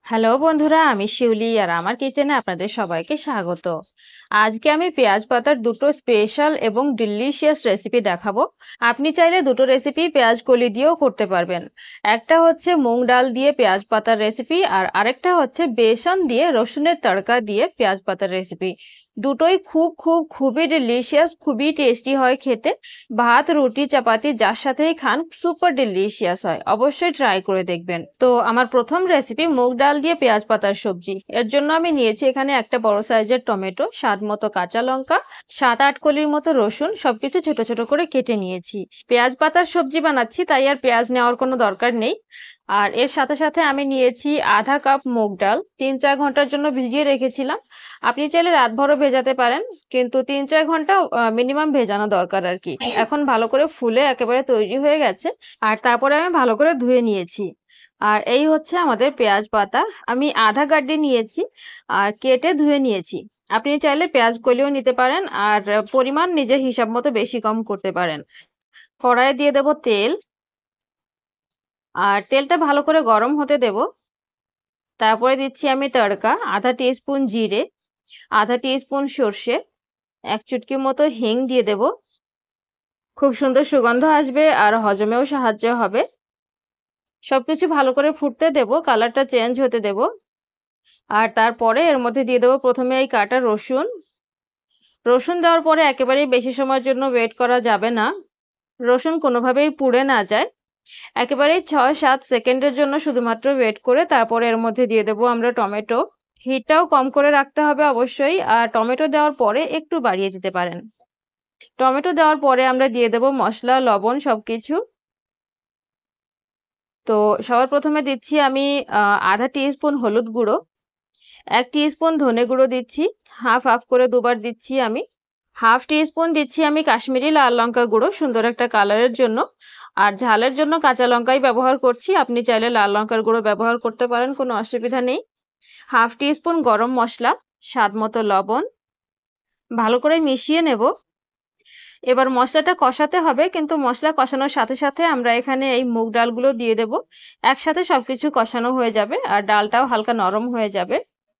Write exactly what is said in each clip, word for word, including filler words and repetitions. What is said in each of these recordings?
Hello বন্ধুরা, আমি শিউলি আর আমার কিচেনে আপনাদের সবাইকে স্বাগত। আজকে আমি পেঁয়াজ পাতার দুটো স্পেশাল এবং ডিলিশিয়াস রেসিপি দেখাবো। আপনি চাইলে দুটো রেসিপি পেঁয়াজ কলি দিয়েও করতে পারবেন। একটা হচ্ছে মুগ ডাল দিয়ে পেঁয়াজ পাতার রেসিপি আর আরেকটা হচ্ছে বেসন দিয়ে রসুনের তড়কা দিয়ে পেঁয়াজ পাতার রেসিপি। দুটোই খুব খুব খুবই ডিলিশিয়াস, খুবই টেস্টি হয় খেতে। ভাত, রুটি, চাপাতি যার সাথেই খান সুপার ডিলিশিয়াস হয়। অবশ্যই ট্রাই করে দেখবেন। তো আমার প্রথম রেসিপি মুগ ডাল দিয়ে পেঁয়াজ পাতার সবজি। এর জন্য আমি নিয়েছি এখানে একটা বড় সাইজের টমেটো, স্বাদ মতো কাঁচা লঙ্কা, সাত আট কলির মতো রসুন, সবকিছু ছোট ছোট করে কেটে নিয়েছি। পেঁয়াজ পাতার সবজি বানাচ্ছি, তাই আর পেঁয়াজ নেওয়ার কোনো দরকার নেই। আর এর সাথে সাথে আমি নিয়েছি আধা কাপ মুগ ডাল, তিন চার ঘন্টার জন্য ভিজিয়ে রেখেছিলাম। আপনি চাইলে রাতভরও ভেজাতে পারেন, কিন্তু তিন চার ঘন্টা মিনিমাম ভেজানো দরকার আর কি। এখন ভালো করে ফুলে একেবারে তৈরি হয়ে গেছে। আর তারপরে আমি ভালো করে ধুয়ে নিয়েছি। আর এই হচ্ছে আমাদের পেঁয়াজ পাতা। আমি আধা গাড্ডি নিয়েছি আর কেটে ধুয়ে নিয়েছি। আপনি চাইলে পেঁয়াজ কলিও নিতে পারেন, আর পরিমাণ নিজের হিসাব মতো বেশি কম করতে পারেন। কড়াইয়ে দিয়ে দেব তেল, আর তেলটা ভালো করে গরম হতে দেব। তারপরে দিচ্ছি আমি তড়কা, আধা টিস্পুন জিরে, আধা টিস্পুন সর্ষে, এক চুটকি মতো হিং দিয়ে দেব। খুব সুন্দর সুগন্ধ আসবে আর হজমেও সাহায্য হবে। সবকিছু ভালো করে ফুটতে দেব, কালারটা চেঞ্জ হতে দেব। আর তারপরে এর মধ্যে দিয়ে দেবো প্রথমে এই কাটা রসুন। রসুন দেওয়ার পরে একেবারেই বেশি সময়ের জন্য ওয়েট করা যাবে না, রসুন কোনোভাবেই পুড়ে না যায়। একেবারেই ছয় সাত সেকেন্ডের জন্য শুধুমাত্র ওয়েট করে তারপরে এর মধ্যে দিয়ে দেবো আমরা টমেটো। হিটটাও কম করে রাখতে হবে অবশ্যই, আর টমেটো দেওয়ার পরে একটু বাড়িয়ে দিতে পারেন। টমেটো দেওয়ার পরে আমরা দিয়ে দেবো মশলা, লবণ সবকিছু। তো সবার প্রথমে দিচ্ছি আমি আহ আধা টিস্পুন হলুদ গুঁড়ো, এক টিস্পুন ধনে গুঁড়ো দিচ্ছি, হাফ হাফ করে দুবার দিচ্ছি আমি। হাফ টিস্পুন দিচ্ছি আমি কাশ্মীরি লাল লঙ্কা গুঁড়ো, সুন্দর একটা কালারের জন্য। আর ঝালের জন্য কাঁচা লঙ্কাই ব্যবহার করছি, আপনি চাইলে লাল লঙ্কার গুঁড়ো ব্যবহার করতে পারেন, কোনো অসুবিধা নেই। হাফ টিস্পুন গরম মশলা, স্বাদ মতো লবণ। ভালো করে মিশিয়ে নেব। এবার মশলাটা কষাতে হবে, কিন্তু মশলা কষানোর সাথে সাথে আমরা এখানে এই মুগ ডালগুলো দিয়ে দেব। একসাথে সবকিছু কষানো হয়ে যাবে আর ডালটাও হালকা নরম হয়ে যাবে।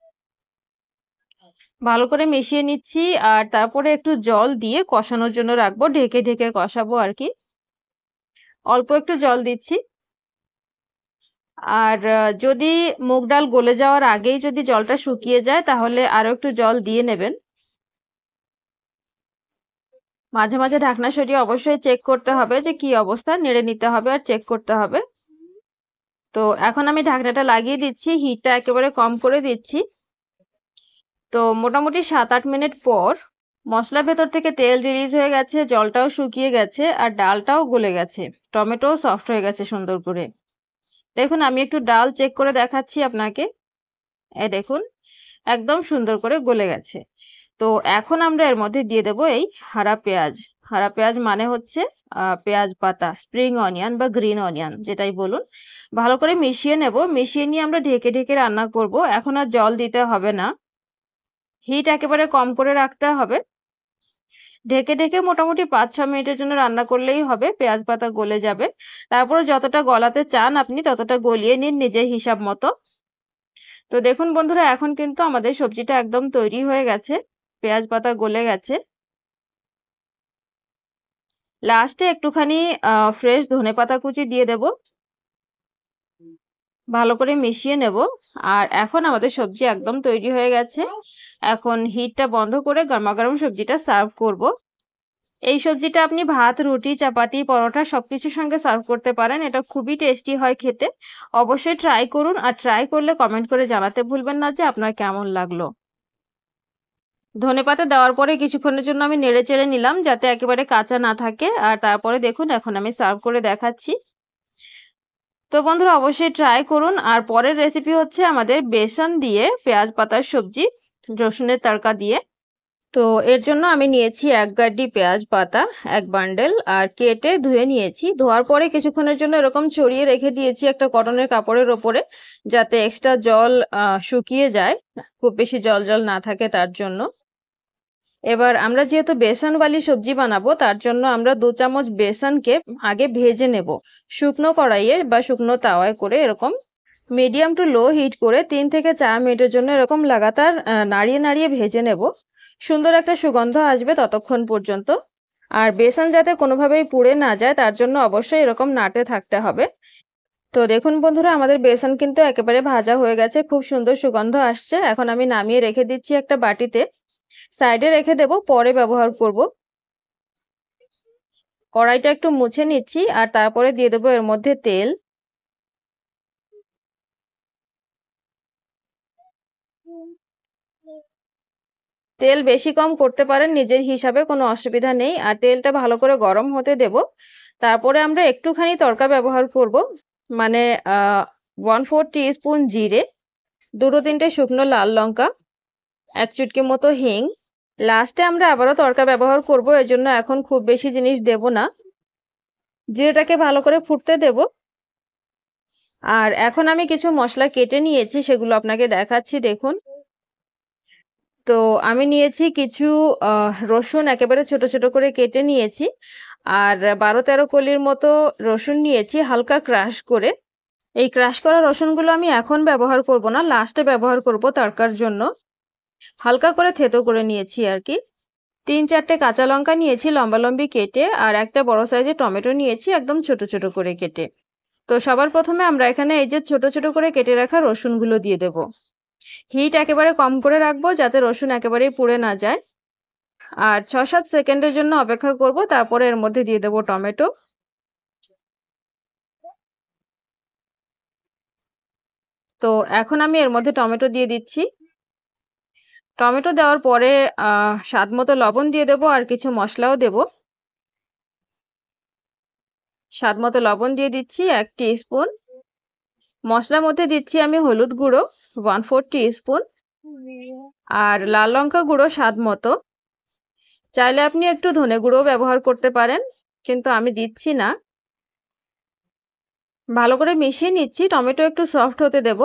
ভালো করে মিশিয়ে নিচ্ছি, আর তারপরে একটু জল দিয়ে কষানোর জন্য রাখবো, ঢেকে ঢেকে কষাবো আর কি। অল্প একটু জল দিচ্ছি। আর যদি মুগ ডাল গলে যাওয়ার আগেই যদি জলটা শুকিয়ে যায় তাহলে আরো একটু জল দিয়ে নেবেন। মাঝে মাঝে ঢাকনা সরিয়ে অবশ্যই চেক করতে হবে যে কি অবস্থা, নেড়ে নিতে হবে আর চেক করতে হবে। তো এখন আমি ঢাকনাটা লাগিয়ে দিচ্ছি, হিটটা একেবারে কম করে দিচ্ছি। তো মোটামুটি সাত আট মিনিট পর মশলার ভেতর থেকে তেল রিলিজ হয়ে গেছে, জলটাও শুকিয়ে গেছে আর ডালটাও গলে গেছে, টমেটোও সফট হয়ে গেছে সুন্দর করে। দেখুন আমি একটু ডাল চেক করে দেখাচ্ছি আপনাকে। এই দেখুন একদম সুন্দর করে গলে গেছে। তো এখন আমরা এর মধ্যে দিয়ে দেব এই হারা পেঁয়াজ। হারা পেঁয়াজ মানে হচ্ছে আহ পেঁয়াজ পাতা, স্প্রিং অনিয়ন বা গ্রিন অনিয়ন যেটাই বলুন। ভালো করে মিশিয়ে নেব, মিশিয়ে নিয়ে আমরা ঢেকে ঢেকে রান্না করব। এখন আর জল দিতে হবে না, হিট একেবারে কম করে রাখতে হবে। ঢেকে ঢেকে মোটামুটি পাঁচ ছ মিনিটের জন্য রান্না করলেই হবে, পেঁয়াজ পাতা গলে যাবে। তারপরে যতটা গলাতে চান আপনি ততটা গলিয়ে নিন নিজের হিসাব মতো। তো দেখুন বন্ধুরা, এখন কিন্তু আমাদের সবজিটা একদম তৈরি হয়ে গেছে, পেঁয়াজ পাতা গলে গেছে। লাস্টে একটুখানি আহ ফ্রেশ ধনেপাতা কুচি দিয়ে দেব। ভালো করে মিশিয়ে নেব। আর এখন আমাদের সবজি একদম তৈরি হয়ে গেছে। এখন হিটটা বন্ধ করে গরমাগরম সবজিটা সার্ভ করব। এই সবজিটা আপনি ভাত, রুটি, চাপাতি, পরোটা সবকিছুর সঙ্গে সার্ভ করতে পারেন। এটা খুবই টেস্টি হয় খেতে। অবশ্যই ট্রাই করুন, আর ট্রাই করলে কমেন্ট করে জানাতে ভুলবেন না যে আপনার কেমন লাগলো। ধনেপাতা দেওয়ার পরে কিছুক্ষণের জন্য আমি নেড়ে চেড়ে নিলাম যাতে একেবারে কাঁচা না থাকে। আর তারপরে দেখুন এখন আমি সার্ভ করে দেখাচ্ছি। তো বন্ধুরা অবশ্যই ট্রাই করুন। আর পরের রেসিপি হচ্ছে আমাদের বেসন দিয়ে পেঁয়াজ পাতার সবজি, রসুনের তড়কা দিয়ে। তো এর জন্য আমি নিয়েছি এক গাড্ডি পেঁয়াজ পাতা, এক বান্ডেল, আর কেটে ধুয়ে নিয়েছি। ধোয়ার পরে কিছুক্ষণের জন্য এরকম ছড়িয়ে রেখে দিয়েছি একটা কটনের কাপড়ের ওপরে, যাতে এক্সট্রা জল আহ শুকিয়ে যায়, খুব বেশি জল জল না থাকে তার জন্য। এবার আমরা যেহেতু বেসনওয়ালি সবজি বানাবো তার জন্য আমরা দু চামচ বেসনকে আগে ভেজে নেব, শুকনো কড়াইয়ে বা শুকনো তাওয়ায় করে এরকম মিডিয়াম টু লো হিট করে তিন থেকে চার মিনিটের জন্য এরকম লাগাতার আহ, নাড়িয়ে নাড়িয়ে ভেজে নেব। সুন্দর একটা সুগন্ধ আসবে ততক্ষণ পর্যন্ত। আর বেসন যাতে কোনোভাবেই পুড়ে না যায় তার জন্য অবশ্যই এরকম নাড়তে থাকতে হবে। তো দেখুন বন্ধুরা, আমাদের বেসন কিন্তু একেবারে ভাজা হয়ে গেছে, খুব সুন্দর সুগন্ধ আসছে। এখন আমি নামিয়ে রেখে দিচ্ছি একটা বাটিতে, সাইডে রেখে দেব, পরে ব্যবহার করব। কড়াইটা একটু মুছে নিচ্ছি আর তারপরে দিয়ে দেবো এর মধ্যে তেল। তেল বেশি কম করতে পারেন নিজের হিসাবে, কোনো অসুবিধা নেই। আর তেলটা ভালো করে গরম হতে দেব। তারপরে আমরা একটুখানি তড়কা ব্যবহার করব, মানে আহ ওয়ান ফোর স্পুন জিরে, দুটো তিনটে শুকনো লাল লঙ্কা, এক চুটকি মতো হিং। লাস্টে আমরা আবারও তড়কা ব্যবহার করব, এর জন্য এখন খুব বেশি জিনিস দেব না। জিরেটাকে ভালো করে ফুটতে দেব। আর এখন আমি কিছু মশলা কেটে নিয়েছি, সেগুলো আপনাকে দেখাচ্ছি, দেখুন। তো আমি নিয়েছি কিছু আহ, রসুন একেবারে ছোট ছোট করে কেটে নিয়েছি। আর বারো তেরো কলির মতো রসুন নিয়েছি হালকা ক্রাশ করে। এই ক্রাশ করা রসুনগুলো আমি এখন ব্যবহার করব না, লাস্টে ব্যবহার করব তড়কার জন্য। হালকা করে থেতো করে নিয়েছি আর কি। তিন চারটে কাঁচা লঙ্কা নিয়েছি লম্বা লম্বি কেটে, আর একটা বড় সাইজের টমেটো নিয়েছি একদম ছোট ছোট করে কেটে। তো সবার প্রথমে আমরা এখানে এই যে ছোট ছোট করে কেটে রাখা রসুনগুলো দিয়ে দেব। হিট একেবারে কম করে রাখবো যাতে রসুন একেবারেই পুড়ে না যায়। আর ছ সাত সেকেন্ডের জন্য অপেক্ষা করব, তারপরে এর মধ্যে দিয়ে দেব টমেটো। তো এখন আমি এর মধ্যে টমেটো দিয়ে দিচ্ছি। টমেটো দেওয়ার পরে আহ স্বাদ মতো লবণ দিয়ে দেবো আর কিছু মশলাও দেব। স্বাদ মতো লবণ দিয়ে দিচ্ছি এক স্পুন। মশলার মধ্যে দিচ্ছি আমি হলুদ গুঁড়ো ওয়ান ফোর স্পুন, আর লাল লঙ্কা গুঁড়ো স্বাদ মতো। চাইলে আপনি একটু ধনে গুঁড়ো ব্যবহার করতে পারেন, কিন্তু আমি দিচ্ছি না। ভালো করে মিশিয়ে নিচ্ছি, টমেটো একটু সফট হতে দেব।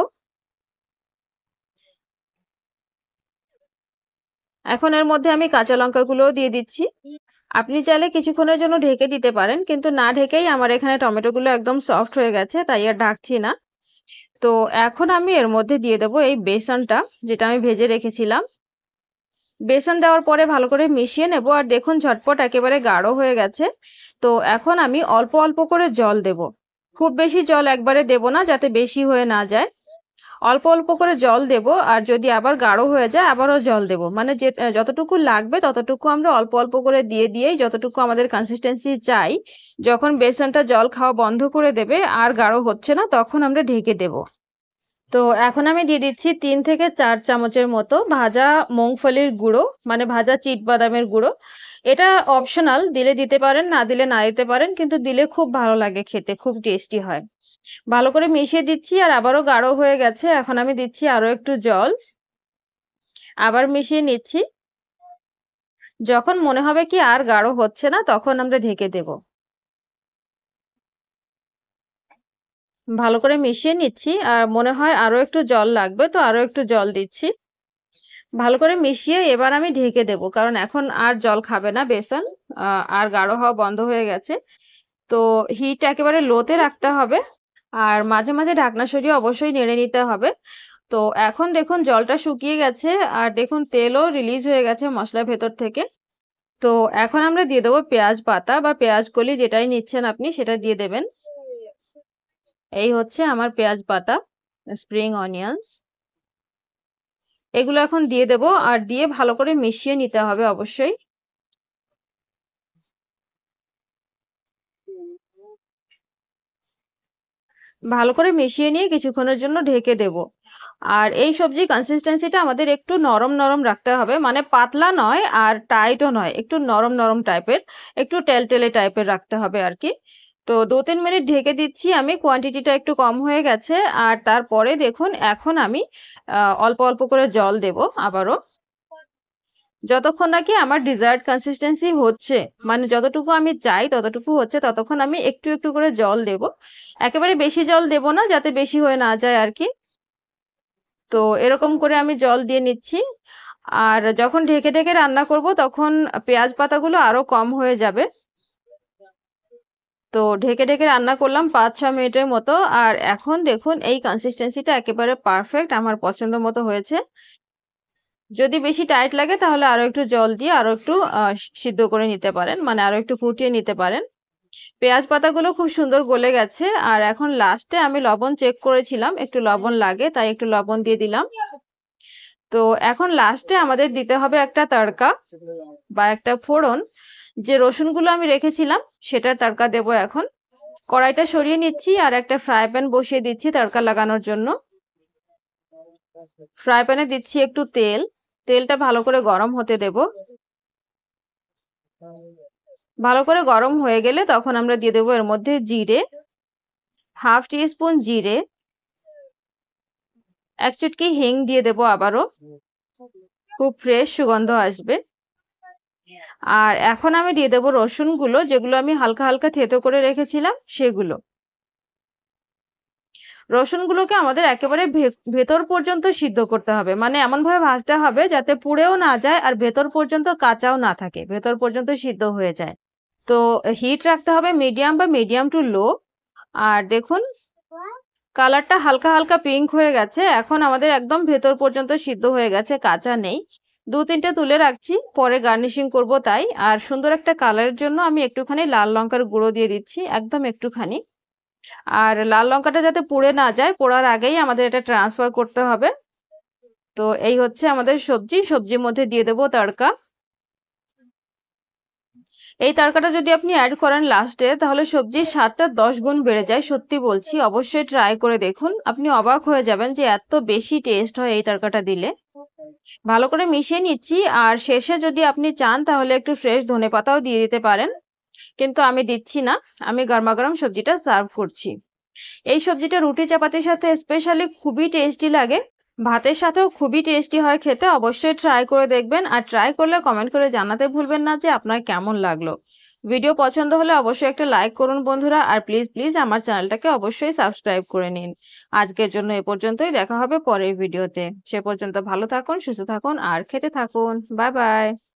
এখন এর মধ্যে আমি কাঁচা লঙ্কাগুলোও দিয়ে দিচ্ছি। আপনি চাইলে কিছুক্ষণের জন্য ঢেকে দিতে পারেন, কিন্তু না ঢেকেই আমার এখানে টমেটোগুলো একদম সফট হয়ে গেছে, তাই আর ঢাকছি না। তো এখন আমি এর মধ্যে দিয়ে দেবো এই বেসনটা, যেটা আমি ভেজে রেখেছিলাম। বেসন দেওয়ার পরে ভালো করে মিশিয়ে নেব। আর দেখুন ঝটপট একেবারে গাঢ় হয়ে গেছে। তো এখন আমি অল্প অল্প করে জল দেব। খুব বেশি জল একবারে দেব না, যাতে বেশি হয়ে না যায়। অল্প অল্প করে জল দেব। আর যদি আবার গাঢ় হয়ে যায় আবারও জল দেব, মানে যে যতটুকু লাগবে ততটুকু আমরা অল্প অল্প করে দিয়ে দিয়েই যতটুকু আমাদের কনসিস্টেন্সি চাই, যখন বেসনটা জল খাওয়া বন্ধ করে দেবে আর গাঢ় হচ্ছে না, তখন আমরা ঢেকে দেব। তো এখন আমি দিয়ে দিচ্ছি তিন থেকে চার চামচের মতো ভাজা মুংফলির গুঁড়ো, মানে ভাজা চিট বাদামের গুঁড়ো। এটা অপশনাল, দিলে দিতে পারেন, না দিলে না দিতে পারেন, কিন্তু দিলে খুব ভালো লাগে খেতে, খুব টেস্টি হয়। ভালো করে মিশিয়ে দিচ্ছি। আর আবারও গাঢ় হয়ে গেছে, এখন আমি দিচ্ছি আরো একটু জল। আবার মিশিয়ে নিচ্ছি। যখন মনে হবে কি আর গাঢ় হচ্ছে না, তখন আমরা ঢেকে দেব। ভালো করে মিশিয়ে নিচ্ছি। আর মনে হয় আরো একটু জল লাগবে, তো আরো একটু জল দিচ্ছি। ভালো করে মিশিয়ে এবার আমি ঢেকে দেব, কারণ এখন আর জল খাবে না বেসন। আহ, আর গাঢ় হওয়া বন্ধ হয়ে গেছে। তো হিট একেবারে লোতে রাখতে হবে। আর মাঝে মাঝে ঢাকনা সরিয়ে অবশ্যই নেড়ে নিতে হবে। তো এখন দেখুন জলটা শুকিয়ে গেছে, আর দেখুন তেলও রিলিজ হয়ে গেছে মশলার ভেতর থেকে। তো এখন আমরা দিয়ে দেবো পেঁয়াজ পাতা বা পেঁয়াজ কলি, যেটাই নিচ্ছেন আপনি সেটা দিয়ে দেবেন। এই হচ্ছে আমার পেঁয়াজ পাতা, স্প্রিং অনিয়ন্স। এগুলো এখন দিয়ে দেব, আর দিয়ে ভালো করে মিশিয়ে নিতে হবে অবশ্যই। ভালো করে মিশিয়ে নিয়ে কিছুক্ষণের জন্য ঢেকে দেব। আর এই সবজি কনসিস্টেন্সিটা আমাদের একটু নরম নরম রাখতে হবে, মানে পাতলা নয় আর টাইটও নয়, একটু নরম নরম টাইপের, একটু টেলটেলে টাইপের রাখতে হবে আর কি। তো দু তিন মিনিট ঢেকে দিচ্ছি আমি, কোয়ান্টিটিটা একটু কম হয়ে গেছে। আর তারপরে দেখুন এখন আমি আহ, অল্প অল্প করে জল দেব আবারও, যতক্ষণ নাকি আমার ডিজায়ার্ড কনসিস্টেন্সি হচ্ছে, মানে যতটুকু আমি চাই ততটুকু হচ্ছে, ততক্ষণ আমি একটু একটু করে জল দেব। একেবারে বেশি জল দেব না, যাতে বেশি হয়ে না যায় আর কি। তো এরকম করে আমি জল দিয়ে নিচ্ছি। আর যখন ঢেকে ঢেকে রান্না করব তখন পেঁয়াজ পাতাগুলো আরো কম হয়ে যাবে। তো ঢেকে ঢেকে রান্না করলাম পাঁচ ছয় মিনিটের মতো। আর এখন দেখুন এই কনসিস্টেন্সিটা একেবারে পারফেক্ট, আমার পছন্দ মতো হয়েছে। যদি বেশি টাইট লাগে তাহলে আরো একটু জল দিয়ে আরো একটু আ সিদ্ধ করে নিতে পারেন। মানে আরো একটু ফুটিয়ে নিতে পারেন। পেঁয়াজ পাতাগুলো খুব সুন্দর গলে গেছে। আর এখন লাস্টে আমি লবণ চেক করেছিলাম। একটু লবণ লাগে তাই একটু লবণ দিয়ে দিলাম। তো এখন লাস্টে আমাদের দিতে হবে একটা তড়কা বা একটা ফোড়ন। যে রসুনগুলো আমি রেখেছিলাম সেটার তড়কা দেব এখন। কড়াইটা সরিয়ে নিচ্ছি আর একটা ফ্রাই প্যান বসিয়ে দিচ্ছি তড়কা লাগানোর জন্য। ফ্রাই প্যানে দিচ্ছি একটু তেল। তেলটা ভালো করে গরম হতে দেব। ভালো করে গরম হয়ে গেলে তখন আমরা দিয়ে দেব এর মধ্যে জিরে, হাফ টি স্পুন জিরে, এক চুটকি হিং দিয়ে দেব আবারও। খুব ফ্রেশ সুগন্ধ আসবে। আর এখন আমি দিয়ে দেব রসুনগুলো, যেগুলো আমি হালকা হালকা থেতো করে রেখেছিলাম সেগুলো। রসুনগুলোকে আমাদের একেবারে ভে ভেতর পর্যন্ত সিদ্ধ করতে হবে। মানে এমনভাবে ভাজতে হবে যাতে পুড়েও না যায় আর ভেতর পর্যন্ত কাঁচাও না থাকে। ভেতর পর্যন্ত সিদ্ধ হয়ে যায়। তো হিট রাখতে হবে মিডিয়াম বা মিডিয়াম টু লো। আর দেখুন কালারটা হালকা হালকা পিঙ্ক হয়ে গেছে। এখন আমাদের একদম ভেতর পর্যন্ত সিদ্ধ হয়ে গেছে, কাঁচা নেই। দু তিনটে তুলে রাখছি, পরে গার্নিশিং করব তাই। আর সুন্দর একটা কালারের জন্য আমি একটুখানি লাল লঙ্কার গুঁড়ো দিয়ে দিচ্ছি, একদম একটুখানি। আর লাল লঙ্কাটা যাতে পুড়ে না যায়, পোড়ার আগেই আমাদের এটা ট্রান্সফার করতে হবে। তো এই হচ্ছে আমাদের সবজি। সবজির মধ্যে দিয়ে দেব তড়কা। এই তড়কাটা যদি আপনি এড করেন লাস্টে তাহলে সবজির স্বাদটা দশ গুণ বেড়ে যায়। সত্যি বলছি, অবশ্যই ট্রাই করে দেখুন। আপনি অবাক হয়ে যাবেন যে এত বেশি টেস্ট হয় এই তড়কাটা দিলে। ভালো করে মিশিয়ে নিচ্ছি। আর শেষে যদি আপনি চান তাহলে একটু ফ্রেশ ধনেপাতাও দিয়ে দিতে পারেন। কিন্তু আমি দিচ্ছি না। আমি গরমাগরম সবজিটা সার্ভ করছি। এই সবজিটা রুটি চাপাতির সাথে স্পেশালি খুবই টেস্টি লাগে। ভাতের সাথেও খুবই টেস্টি হয় খেতে। অবশ্যই ট্রাই করে দেখবেন। আর ট্রাই করলে কমেন্ট করে জানাতে ভুলবেন না যে আপনার কেমন লাগলো। ভিডিও পছন্দ হলে অবশ্যই একটা লাইক করুন বন্ধুরা। আর প্লিজ প্লিজ আমার চ্যানেলটাকে অবশ্যই সাবস্ক্রাইব করে নিন। আজকের জন্য এ পর্যন্তই। দেখা হবে পরের ভিডিওতে। সে পর্যন্ত ভালো থাকুন, সুস্থ থাকুন আর খেতে থাকুন। Bye by.